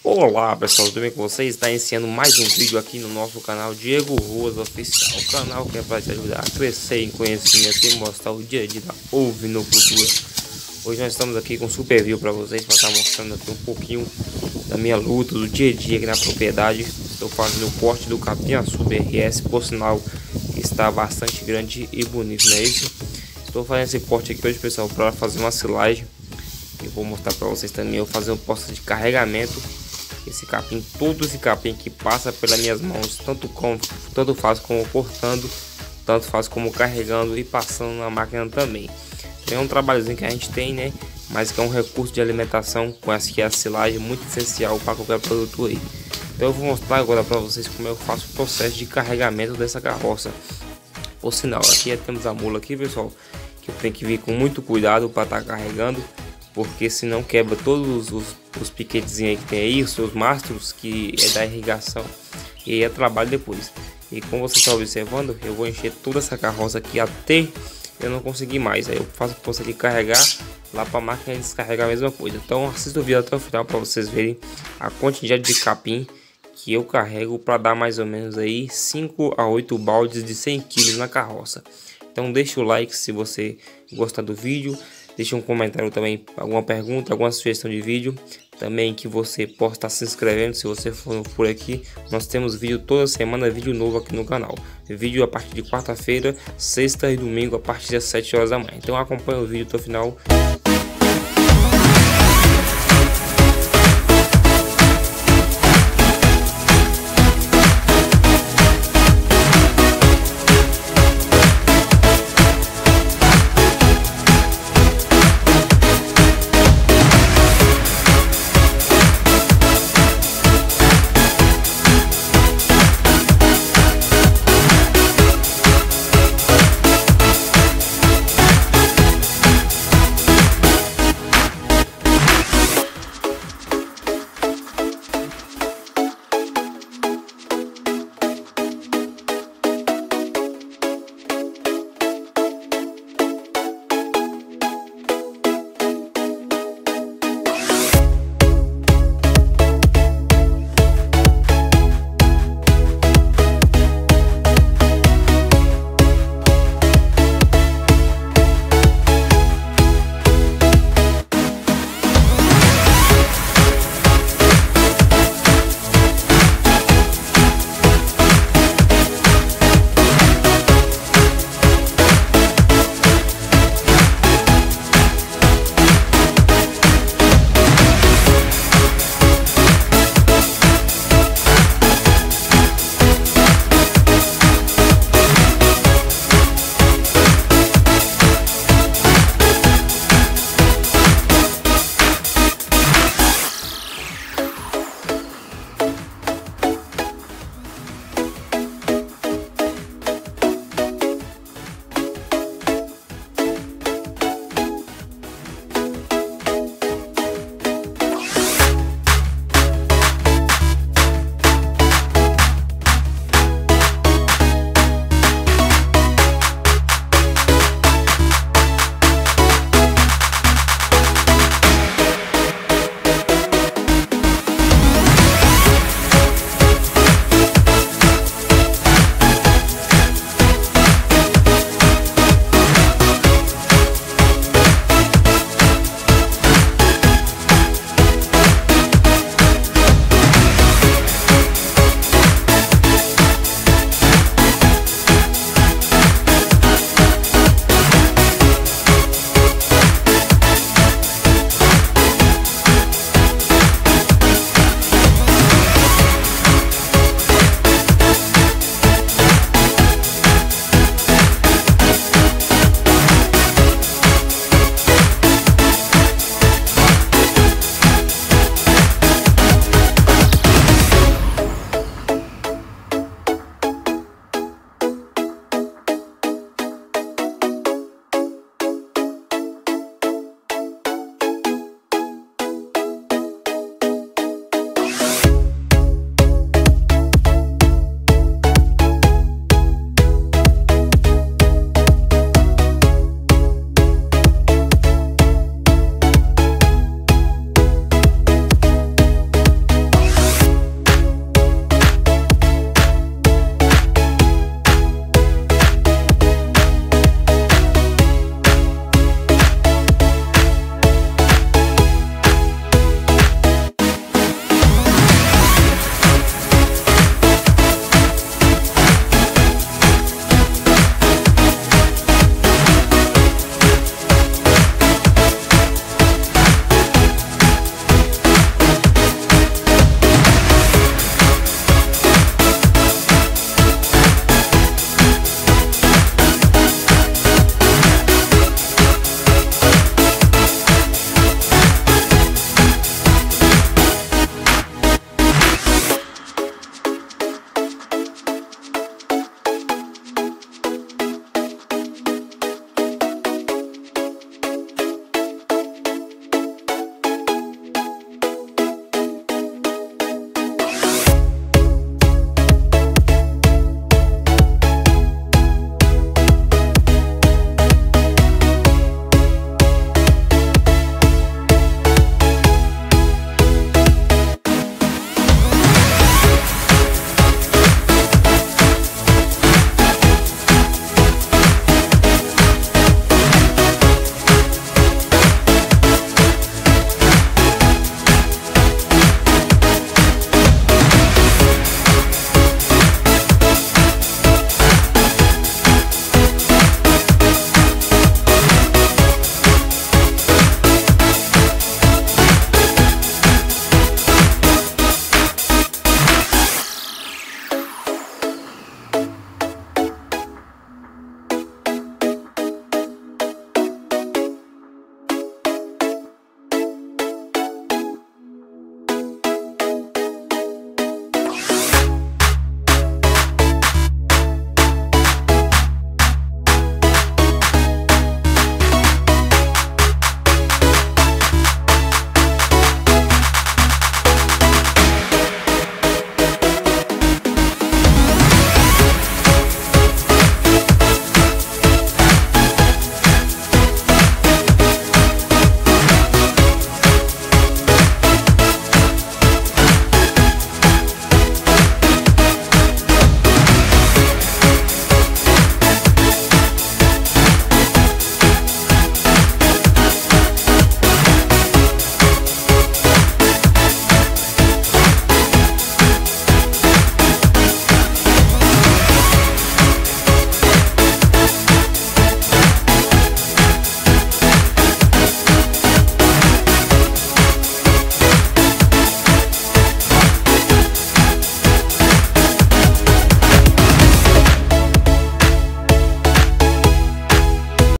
Olá pessoal, tudo bem com vocês? Está iniciando mais um vídeo aqui no nosso canal Diego Ruas Oficial, o canal que é para te ajudar a crescer em conhecimento e mostrar o dia a dia da ovinocultura. Hoje nós estamos aqui com um super vídeo para vocês, para estar mostrando aqui um pouquinho da minha luta, do dia a dia aqui na propriedade. Estou fazendo o corte do capim açu BRS, por sinal que está bastante grande e bonito, não é isso? Estou fazendo esse corte aqui hoje, pessoal, para fazer uma silagem. Eu vou mostrar para vocês também eu fazer um posto de carregamento. Esse capim, todo esse capim que passa pelas minhas mãos, tanto faz como cortando, tanto faz como carregando e passando na máquina também. É um trabalhozinho que a gente tem, né? Mas que é um recurso de alimentação, com essa que é a silagem, muito essencial para qualquer produtor aí. Então eu vou mostrar agora para vocês como eu faço o processo de carregamento dessa carroça. Por sinal, aqui temos a mula aqui, pessoal, que eu tenho que vir com muito cuidado para estar carregando, porque senão quebra todos os piquetezinhos que tem aí, os seus mastros, que é da irrigação, e aí é trabalho depois. E como você está observando, eu vou encher toda essa carroça aqui até eu não conseguir mais. Aí eu faço para você carregar lá para a máquina e descarregar a mesma coisa. Então assista o vídeo até o final para vocês verem a quantidade de capim que eu carrego para dar mais ou menos aí 5 a 8 baldes de 100 kg na carroça. Então deixa o like se você gostar do vídeo. Deixa um comentário também, alguma pergunta, alguma sugestão de vídeo. Também que você possa estar se inscrevendo se você for por aqui. Nós temos vídeo toda semana, vídeo novo aqui no canal. Vídeo a partir de quarta-feira, sexta e domingo a partir das 7 horas da manhã. Então acompanhe o vídeo até o final